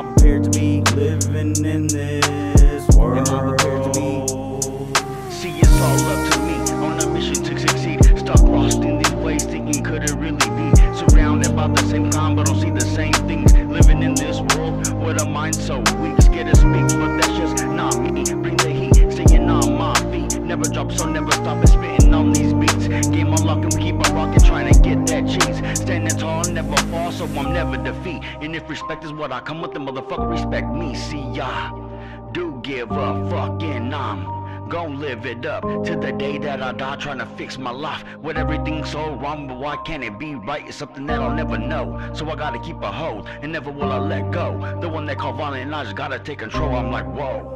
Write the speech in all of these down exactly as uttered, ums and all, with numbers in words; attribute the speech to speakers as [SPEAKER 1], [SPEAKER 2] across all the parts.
[SPEAKER 1] I prepared to be living in this world? Am I prepared to be?
[SPEAKER 2] See, it's all up to me on a mission to succeed. Stuck lost in these ways, thinking could it really be? Surrounded by the same kind, but don't see the same things. Living in this world with a mind so weak, scared to speak, but that's just not me. Bring the heat, staying on my feet. Never drop, so never stop and spitting on these beats. Game on lock and keep on rocking, trying to get that cheese. Standing tall, never fall, so I'm never defeat. And if respect is what I come with, then motherfucker respect me. See ya, do give a fuck, and I'm gon' live it up to the day that I die, trying to fix my life with everything so wrong. But why can't it be right? It's something that I'll never know, so I gotta keep a hold and never will I let go. The one they call violent, and I just gotta take control. I'm like, whoa.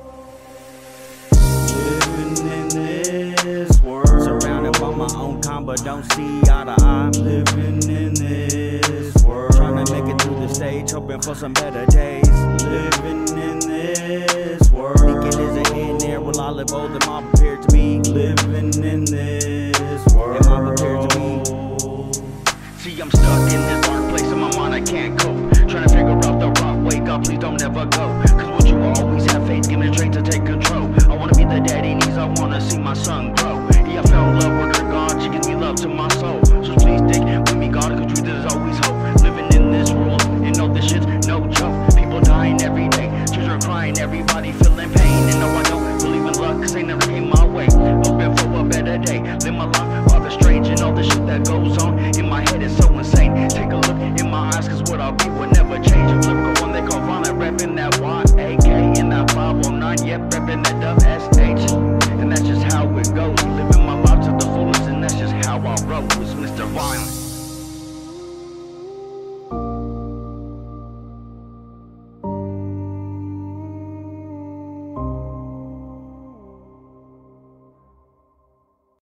[SPEAKER 1] Living in this world, surrounded by my own kind, but don't see eye to eye. Living in this world, trying to make it through the stage, hoping for some better days. Living in this world, thinking is it in there? Will I live old? Am I prepared to be living in this world? Am I prepared to be?
[SPEAKER 2] See, I'm stuck in this dark place in my mind, I can't cope. Trying to figure out the right way, God, please don't ever go. Cause what you always have faith, give me the strength to take control. I wanna be the daddy he needs, I wanna see my son grow. Yeah, I fell in love with her, God, she gives me love to my soul. So please stick with me, God, cause truth is always hope. Living in this world, and know this shit's no joke. People dying every day, children crying, everybody feeling pain. And no, I don't believe in luck, cause they never came my way. Hoping for a better day, live my life rather strange. And all the shit that goes on in my head is so insane. Take a look in my eyes, cause what I'll be will never change. I'm